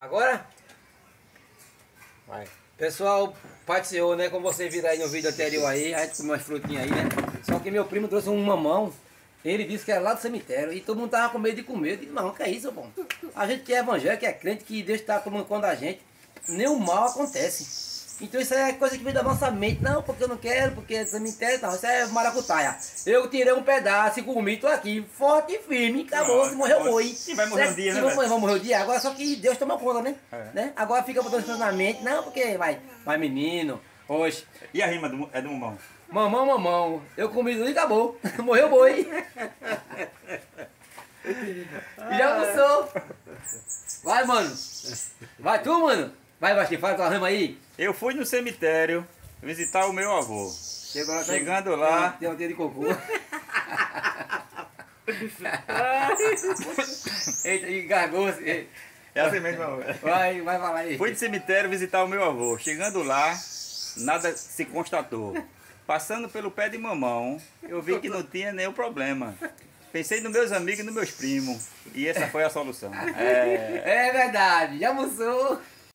Agora, vai. Pessoal, participou, né? Como você viram aí no vídeo anterior aí, a gente comeu umas frutinhas aí, né? Só que meu primo trouxe um mamão, ele disse que era lá do cemitério, e todo mundo tava com medo de comer. Eu disse, não, que é isso, bom? A gente que é evangélico, que é crente, que Deus está tomando conta da gente, nenhum mal acontece. Então isso aí é coisa que vem da nossa mente, não, porque eu não quero, porque é cemitério, não, isso é maracutaia. Eu tirei um pedaço e comi, tô aqui, forte e firme, acabou, se morreu, morri. E vai morrer um dia, né? Vai morrer um dia, agora só que Deus toma conta, né? Né? Agora fica botando isso na mente, não, porque vai menino, oxe. E a rima é do mamão? Mamão, mamão, eu comi tudo e acabou, morreu boi. Já almoçou. Vai, mano. Vai tu, mano. Vai, Baixinho, fala tua rima aí. Eu fui no cemitério visitar o meu avô. Chegando lá... Tem uma teia de cocô. Eita, engargou-se. É assim mesmo, mamão. Vai falar aí. Fui no cemitério visitar o meu avô. Chegando lá, nada se constatou. Passando pelo pé de mamão, eu vi que não tinha nenhum problema. Pensei nos meus amigos e nos meus primos. E essa foi a solução. É verdade, já almoçou.